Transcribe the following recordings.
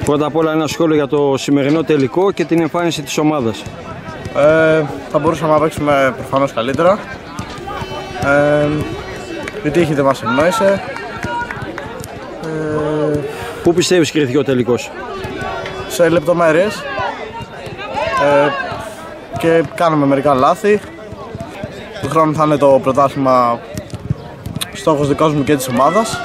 Πρώτα απ' όλα ένα σχόλιο για το σημερινό τελικό και την εμφάνιση της ομάδας. Θα μπορούσαμε να παίξουμε προφανώς καλύτερα. Η τύχη δεν μας ευνόησε. Πού πιστεύεις κρίθηκε ο τελικός? Σε λεπτομέρειες. Και κάνουμε μερικά λάθη. Του χρόνου θα είναι το πρωτάθλημα στόχος δικός μου και της ομάδας.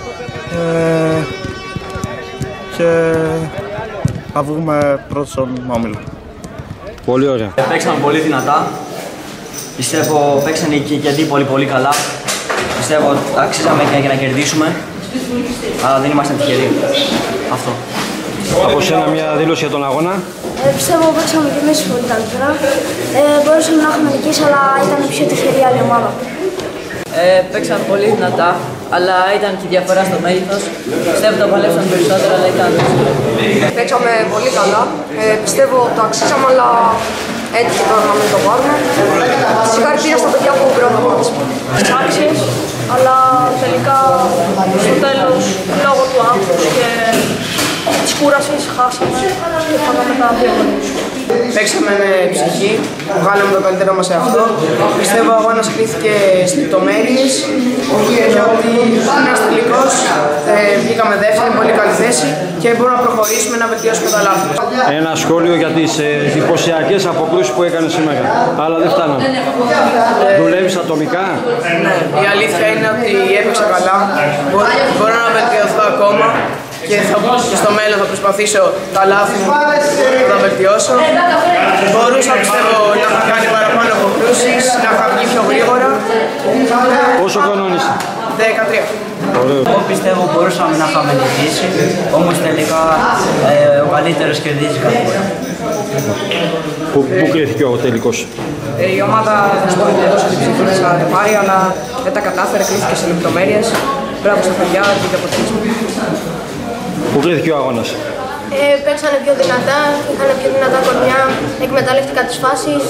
Και θα βγούμε πρώτος στον όμιλο. Πολύ ωραία. Παίξαμε πολύ δυνατά. Πιστεύω παίξανε και οι αντίπολοι πολύ καλά. Πιστεύω ότι αξίζαμε και να κερδίσουμε. Αλλά δεν ήμασταν τυχεροί. Αυτό. Από σένα μια δήλωση για τον αγώνα. Πιστεύω παίξαμε και εμείς πολύ καλύτερα. Μπορούσαμε να έχουμε νικήσει, αλλά ήταν πιο τυχερή άλλη ομάδα. Παίξαμε πολύ δυνατά, αλλά ήταν και η διαφορά στο μέγεθος. Πιστεύω το παλέψαμε περισσότερο, αλλά ήταν δύσκολο. Παίξαμε πολύ καλά. Πιστεύω το αξίζαμε, αλλά έτυχε τώρα να μην το πάρουμε. Συγχαρητήρια στα παιδιά που πρώτα πάτησαν. Άξιες, αλλά τελικά στο τέλος, λόγω του άγχους και της κούρασης, χάσαμε και φάγαμε τα δύο γκολ. Παίξαμε με ψυχή, βγάλαμε το καλύτερό μας σε αυτό. Πιστεύω ο αγώνας κρίθηκε στις λεπτομέρειες και ότι ένας τελικός βγήκαμε δεύτερη, πολύ καλή θέση και μπορούμε να προχωρήσουμε να βελτιώσουμε τα λάθη μας. Ένα σχόλιο για τις εντυπωσιακές αποκρούσεις που έκανε σήμερα, αλλά δεν φτάνανε. Δουλεύεις ατομικά? Ναι, η αλήθεια είναι ότι έπαιξα καλά. Μπορώ να βελτιωθώ ακόμα. Και στο μέλλον θα προσπαθήσω τα λάθη μου να τα βελτιώσω. Μπορούσα πιστεύω να είχα κάνει παραπάνω αποκρούσεις, να είχα βγει πιο γρήγορα. Πόσο χρονών είσαι? 13. Εγώ πιστεύω μπορούσαμε να είχαμε νικήσει, όμως τελικά ο καλύτερος κερδίζει κάθε φορά. Πού κρίθηκε ο τελικός? Η ομάδα έδωσε την ψυχή της να το πάρει, αλλά δεν τα κατάφερε, κρίθηκε σε λεπτομέρειες. Μπράβο στα παιδιά και το αποτέλεσμα. Πού κρίθηκε ο αγώνας? Παίξανε πιο δυνατά, είχαν πιο δυνατά κορμιά, εκμεταλλεύτηκα τις φάσεις.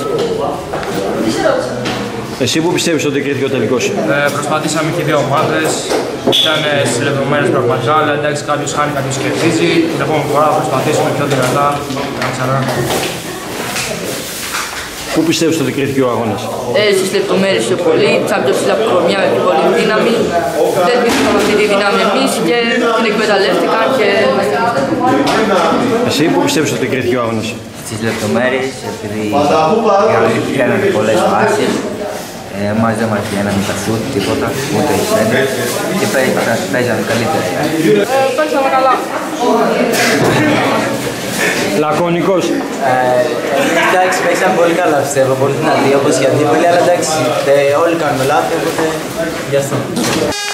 Εσύ που πιστεύεις ότι κρίθηκε ο τελικός? Προσπαθήσαμε και οι δύο ομάδες, ήταν στις λεπτομέρειες πραγματικά, αλλά εντάξει κάποιος χάνει, κάποιος κερδίζει. Την επόμενη φορά θα προσπαθήσουμε πιο δυνατά ξανά. Πού πιστεύεις ότι κρίθηκε ο αγώνας? Στις λεπτομέρειες πιο πολύ, τσάμπτω ψηλά από κορμιά με πιο πολύ δύναμη. Δεν πήραμε αυτή τη δύναμη εμείς και την εκμεταλλεύτηκαν και μας την. Εσύ που πιστεύεις ότι κρίθηκε ο αγώνας? Στις λεπτομέρειες, επειδή κάνανε πολλές φάσεις, εμάς δεν μας βγαίνανε τα σουτ, τίποτα, ούτε οι σέντρες και παίζανε καλύτερα. Παίξαμε καλά. Λακωνικός. Εντάξει, παίξαμε πολύ καλά πιστεύω, πολύ δυνατοί όπως οι αντίπολοι, αλλά εντάξει, όλοι κάνουμε λάθη, οπότε γι' αυτό.